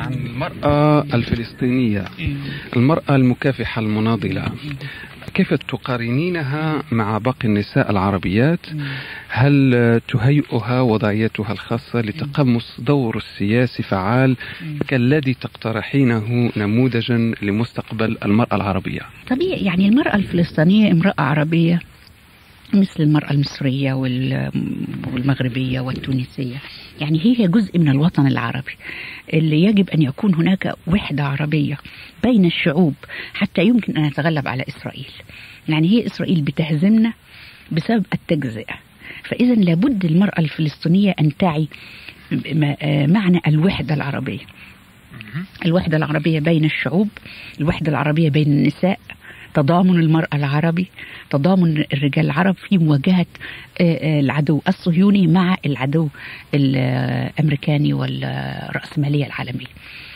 عن المرأة الفلسطينية، المرأة المكافحة المناضلة، كيف تقارنينها مع باقي النساء العربيات؟ هل تهيئها وضعيتها الخاصة لتقمص دور السياسي فعال كالذي تقترحينه نموذجا لمستقبل المرأة العربية؟ طبيعي، يعني المرأة الفلسطينية امرأة عربية مثل المرأة المصرية والمغربية والتونسية، يعني هي جزء من الوطن العربي اللي يجب أن يكون هناك وحدة عربية بين الشعوب حتى يمكن أن نتغلب على إسرائيل. يعني هي إسرائيل بتهزمنا بسبب التجزئة، فإذا لابد المرأة الفلسطينية أن تعي معنى الوحدة العربية، الوحدة العربية بين الشعوب، الوحدة العربية بين النساء، تضامن المرأة العربي، تضامن الرجال العرب في مواجهة العدو الصهيوني مع العدو الأمريكاني والرأسمالية العالمية.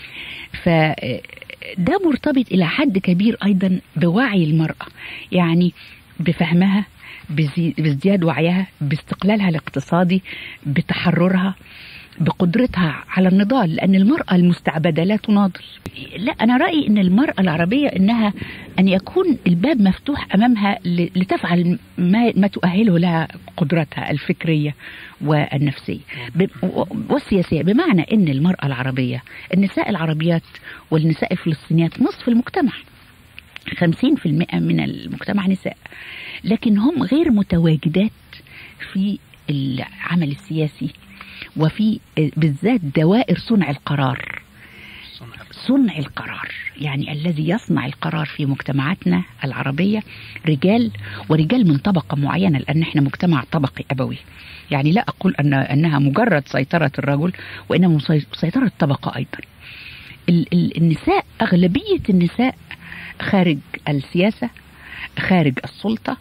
فده مرتبط إلى حد كبير أيضا بوعي المرأة، يعني بفهمها، بازدياد وعيها، باستقلالها الاقتصادي، بتحررها، بقدرتها على النضال، لأن المرأة المستعبدة لا تناضل. لا، أنا رأيي أن المرأة العربية إنها أن يكون الباب مفتوح أمامها لتفعل ما تؤهله لها قدرتها الفكرية والنفسية والسياسية، بمعنى أن المرأة العربية، النساء العربيات والنساء الفلسطينيات نصف المجتمع، 50% من المجتمع نساء، لكن هم غير متواجدات في العمل السياسي وفي بالذات دوائر صنع القرار. صنع القرار يعني الذي يصنع القرار في مجتمعاتنا العربية رجال، ورجال من طبقة معينة، لأن احنا مجتمع طبقي أبوي. يعني لا أقول أنها مجرد سيطرة الرجل، وإنما سيطرة طبقة أيضا. النساء، أغلبية النساء خارج السياسة، خارج السلطة،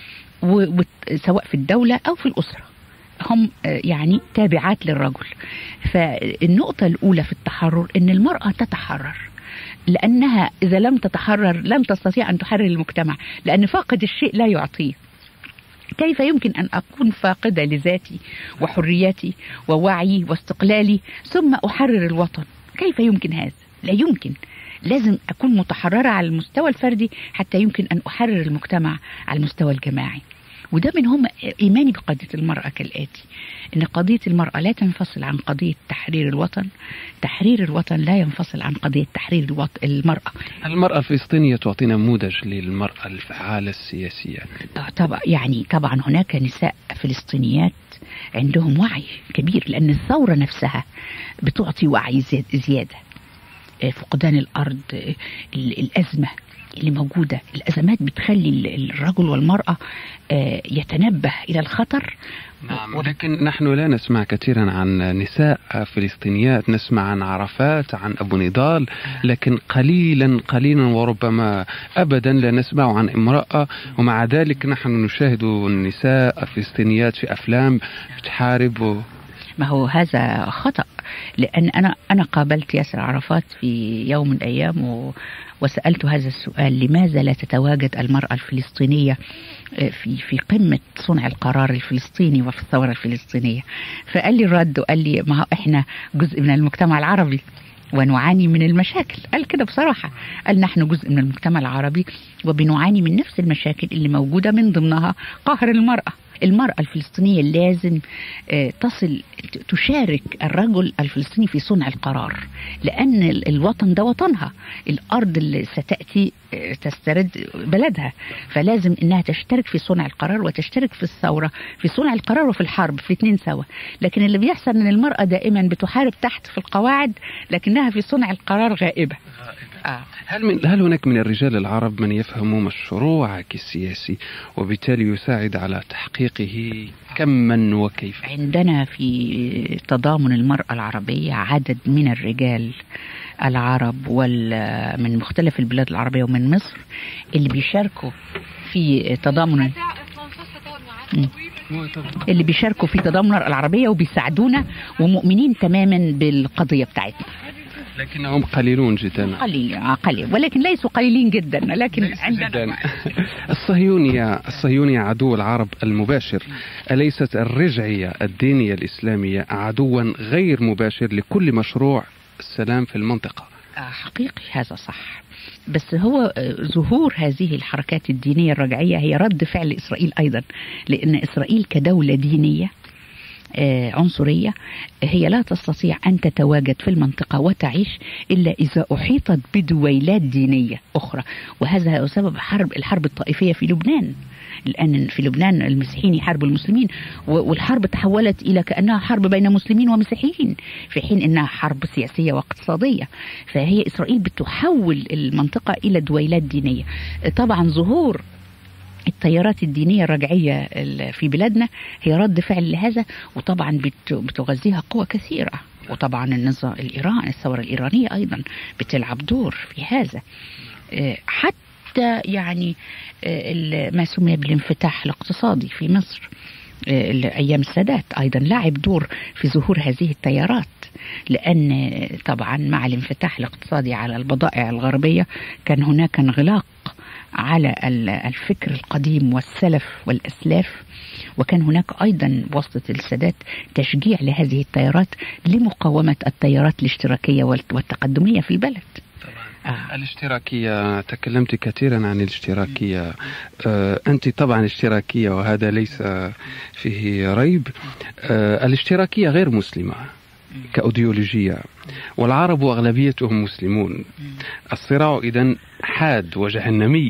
سواء في الدولة أو في الأسرة، هم يعني تابعات للرجل. فالنقطة الأولى في التحرر أن المرأة تتحرر، لأنها إذا لم تتحرر لن تستطيع أن تحرر المجتمع، لأن فاقد الشيء لا يعطيه. كيف يمكن أن أكون فاقدة لذاتي وحريتي ووعي واستقلالي ثم أحرر الوطن؟ كيف يمكن هذا؟ لا يمكن. لازم أكون متحررة على المستوى الفردي حتى يمكن أن أحرر المجتمع على المستوى الجماعي. وده من هم إيماني بقضية المرأة كالآتي: إن قضية المرأة لا تنفصل عن قضية تحرير الوطن، تحرير الوطن لا ينفصل عن قضية تحرير المرأة. المرأة الفلسطينية تعطي نموذج للمرأة الفعالة السياسية. طبعا هناك نساء فلسطينيات عندهم وعي كبير، لأن الثورة نفسها بتعطي وعي زيادة. فقدان الأرض، الأزمة اللي موجودة، الأزمات بتخلي الرجل والمرأة يتنبه إلى الخطر. نعم، لكن نحن لا نسمع كثيرا عن نساء فلسطينيات، نسمع عن عرفات، عن أبو نضال، لكن قليلا وربما أبدا لا نسمع عن امرأة. ومع ذلك نحن نشاهد النساء الفلسطينيات في أفلام بتحارب. ما هو هذا خطأ، لأن أنا قابلت ياسر عرفات في يوم من الأيام وسألت هذا السؤال: لماذا لا تتواجد المرأة الفلسطينية في قمة صنع القرار الفلسطيني وفي الثورة الفلسطينية؟ فقال لي الرد، وقال لي: ما احنا جزء من المجتمع العربي ونعاني من المشاكل. قال كده بصراحة، قال: نحن جزء من المجتمع العربي وبنعاني من نفس المشاكل اللي موجودة، من ضمنها قهر المرأة. المرأة الفلسطينية لازم تشارك الرجل الفلسطيني في صنع القرار، لأن الوطن ده وطنها، الأرض اللي ستأتي تسترد بلدها، فلازم إنها تشترك في صنع القرار وتشترك في الثورة، في صنع القرار وفي الحرب، في الاثنين سوا. لكن اللي بيحصل إن المرأة دائما بتحارب تحت في القواعد، لكنها في صنع القرار غائبة. هل هناك من الرجال العرب من يفهم مشروعك السياسي وبالتالي يساعد على تحقيقه كما وكيف؟ عندنا في تضامن المرأة العربية عدد من الرجال العرب من مختلف البلاد العربية ومن مصر اللي بيشاركوا في تضامن المرأة العربية وبيساعدونا ومؤمنين تماما بالقضية بتاعتنا. لكنهم قليلون جدا. قليل، ولكن ليسوا قليلين جدا، لكن عندنا الصهيونية عدو العرب المباشر. أليست الرجعية الدينية الإسلامية عدوا غير مباشر لكل مشروع السلام في المنطقة. حقيقي هذا صح، بس هو ظهور هذه الحركات الدينية الرجعية هي رد فعل إسرائيل أيضا، لأن إسرائيل كدولة دينية عنصرية هي لا تستطيع أن تتواجد في المنطقة وتعيش إلا إذا أحيطت بدويلات دينية أخرى، وهذا هو سبب الحرب الطائفية في لبنان، لأن في لبنان المسيحيين يحاربوا المسلمين، والحرب تحولت إلى كأنها حرب بين مسلمين ومسيحيين، في حين أنها حرب سياسية واقتصادية. فهي إسرائيل بتحول المنطقة إلى دويلات دينية. طبعا ظهور التيارات الدينية الرجعية في بلادنا هي رد فعل لهذا، وطبعا بتغذيها قوى كثيرة، وطبعا النظام الإيراني، الثورة الإيرانية أيضا بتلعب دور في هذا. حتى يعني ما سمي بالانفتاح الاقتصادي في مصر أيام السادات أيضا لعب دور في ظهور هذه التيارات، لأن طبعا مع الانفتاح الاقتصادي على البضائع الغربية كان هناك انغلاق على الفكر القديم والسلف والأسلاف، وكان هناك أيضا بواسطة السادات تشجيع لهذه التيارات لمقاومة التيارات الاشتراكية والتقدمية في البلد. الاشتراكية، تكلمت كثيرا عن الاشتراكية. أنت طبعا اشتراكية وهذا ليس فيه ريب. الاشتراكية غير مسلمة كأيديولوجية، والعرب أغلبيتهم مسلمون. الصراع إذن حاد وجهنمي.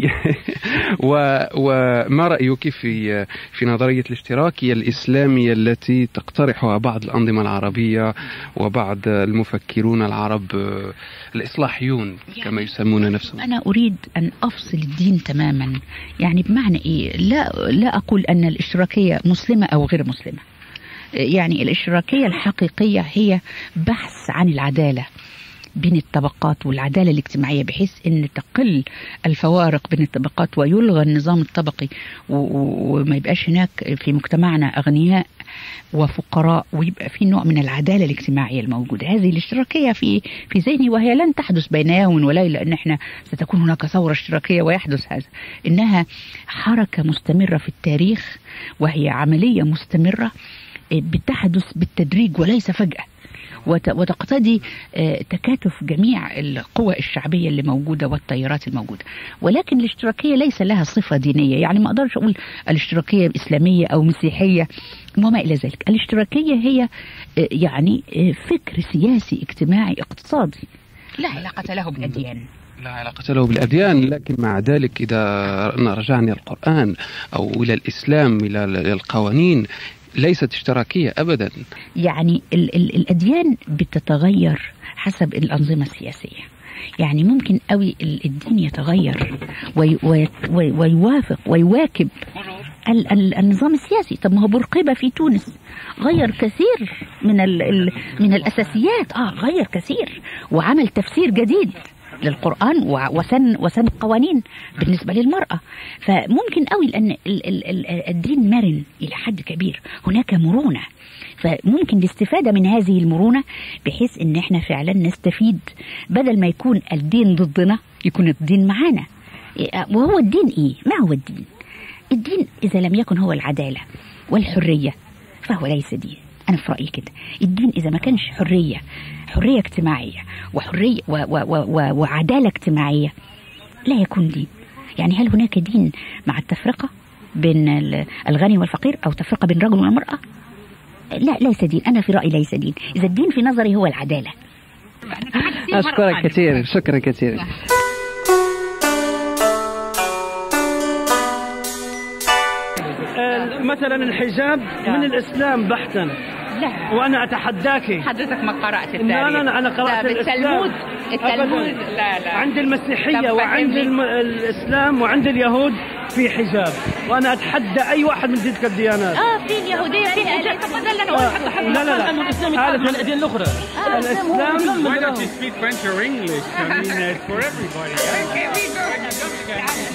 وما رأيك في نظرية الاشتراكية الإسلامية التي تقترحها بعض الأنظمة العربية وبعض المفكرون العرب الإصلاحيون كما يسمون نفسهم؟ أنا أريد أن أفصل الدين تماما، يعني بمعنى إيه؟ لا أقول أن الاشتراكية مسلمة أو غير مسلمة. يعني الاشتراكية الحقيقية هي بحث عن العدالة بين الطبقات والعدالة الاجتماعية، بحيث أن تقل الفوارق بين الطبقات ويلغى النظام الطبقي، وما يبقاش هناك في مجتمعنا أغنياء وفقراء، ويبقى في نوع من العدالة الاجتماعية الموجودة. هذه الاشتراكية في ذهني، وهي لن تحدث بين يوم وليلة، لأن احنا ستكون هناك ثورة اشتراكية ويحدث هذا. إنها حركة مستمرة في التاريخ، وهي عملية مستمرة بتحدث بالتدريج وليس فجأة، وتقتضي تكاتف جميع القوى الشعبية اللي موجودة والتيارات الموجودة. ولكن الاشتراكية ليس لها صفة دينية، يعني ما أقدرش أقول الاشتراكية إسلامية أو مسيحية وما إلى ذلك. الاشتراكية هي يعني فكر سياسي اجتماعي اقتصادي لا علاقة له بالأديان. لا علاقة له بالأديان، لكن مع ذلك إذا رجعنا القرآن أو إلى الإسلام إلى القوانين ليست اشتراكية أبدا. يعني الأديان بتتغير حسب الأنظمة السياسية، يعني ممكن قوي الدين يتغير ويوافق ويواكب النظام السياسي. طب ما هو بورقيبة في تونس غير كثير من الأساسيات، غير كثير وعمل تفسير جديد للقرآن وسن قوانين بالنسبة للمرأة. فممكن قوي لأن الدين مرن إلى حد كبير، هناك مرونة، فممكن الاستفادة من هذه المرونة بحيث ان احنا فعلا نستفيد، بدل ما يكون الدين ضدنا يكون الدين معانا. وهو الدين ايه؟ ما هو الدين؟ الدين اذا لم يكن هو العدالة والحرية فهو ليس دين. انا في رأيي كده، الدين اذا ما كانش حرية اجتماعية وحرية وعدالة اجتماعية لا يكون دين. يعني هل هناك دين مع التفرقة بين الغني والفقير او تفرقة بين الرجل والمرأة؟ لا، ليس دين. أنا في رأيي ليس دين، إذا الدين في نظري هو العدالة. أشكرك كثير، شكرا كثير. مثلا الحجاب من الإسلام بحتا. لا، وأنا أتحداك. حضرتك ما قرأت التاريخ. لا أنا قرأت التلمود. لا عند المسيحية وعند الإسلام وعند اليهود في حجاب، وأنا أتحدى أي واحد من تلك الديانات. في اليهودية في حجاب. طب ده اللي أنا قلت. لا الإسلام يتعلم من الأديان الأخرى. الإسلام. Why don't you speak French or English? I mean, for everybody.